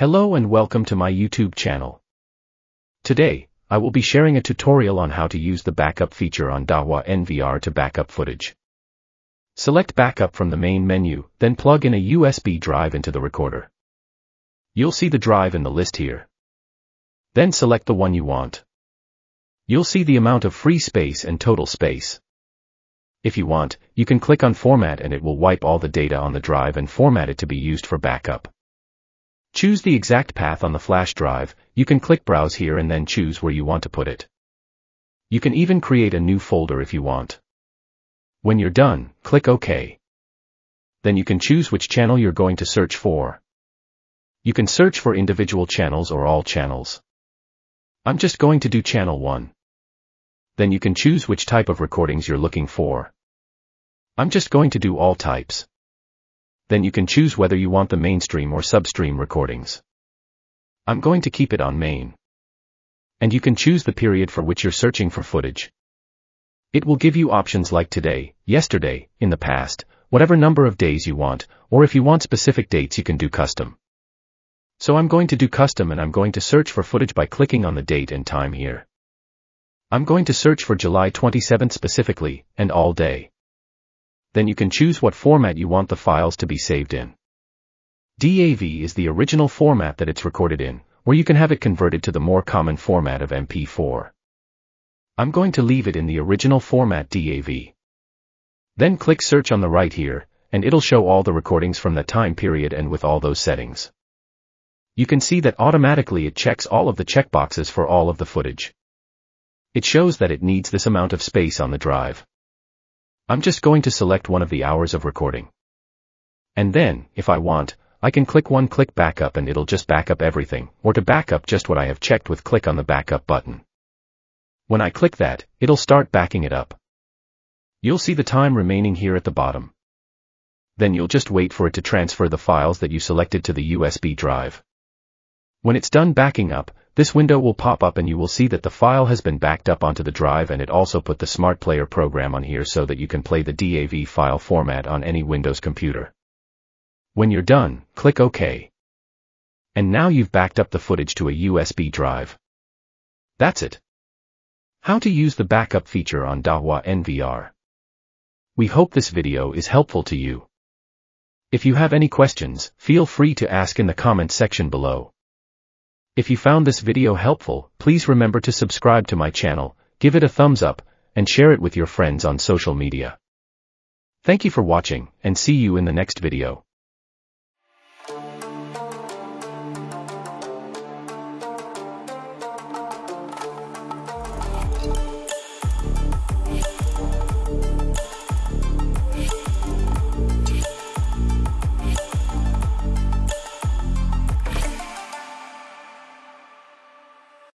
Hello and welcome to my YouTube channel. Today, I will be sharing a tutorial on how to use the backup feature on Dahua NVR to backup footage. Select backup from the main menu, then plug in a USB drive into the recorder. You'll see the drive in the list here. Then select the one you want. You'll see the amount of free space and total space. If you want, you can click on Format and it will wipe all the data on the drive and format it to be used for backup. Choose the exact path on the flash drive. You can click Browse here and then choose where you want to put it. You can even create a new folder if you want. When you're done, click OK. Then you can choose which channel you're going to search for. You can search for individual channels or all channels. I'm just going to do channel 1. Then you can choose which type of recordings you're looking for. I'm just going to do all types. Then you can choose whether you want the mainstream or substream recordings. I'm going to keep it on main. And you can choose the period for which you're searching for footage. It will give you options like today, yesterday, in the past, whatever number of days you want, or if you want specific dates you can do custom. So I'm going to do custom and I'm going to search for footage by clicking on the date and time here. I'm going to search for July 27th specifically, and all day. Then you can choose what format you want the files to be saved in. DAV is the original format that it's recorded in, or you can have it converted to the more common format of MP4. I'm going to leave it in the original format DAV. Then click Search on the right here, and it'll show all the recordings from that time period and with all those settings. You can see that automatically it checks all of the checkboxes for all of the footage. It shows that it needs this amount of space on the drive. I'm just going to select one of the hours of recording. And then, if I want, I can click one-click backup and it'll just back up everything, or to back up just what I have checked with click on the backup button. When I click that, it'll start backing it up. You'll see the time remaining here at the bottom. Then you'll just wait for it to transfer the files that you selected to the USB drive. When it's done backing up, this window will pop up and you will see that the file has been backed up onto the drive, and it also put the Smart Player program on here so that you can play the DAV file format on any Windows computer. When you're done, click OK. And now you've backed up the footage to a USB drive. That's it. How to use the backup feature on Dahua NVR. We hope this video is helpful to you. If you have any questions, feel free to ask in the comment section below. If you found this video helpful, please remember to subscribe to my channel, give it a thumbs up, and share it with your friends on social media. Thank you for watching, and see you in the next video.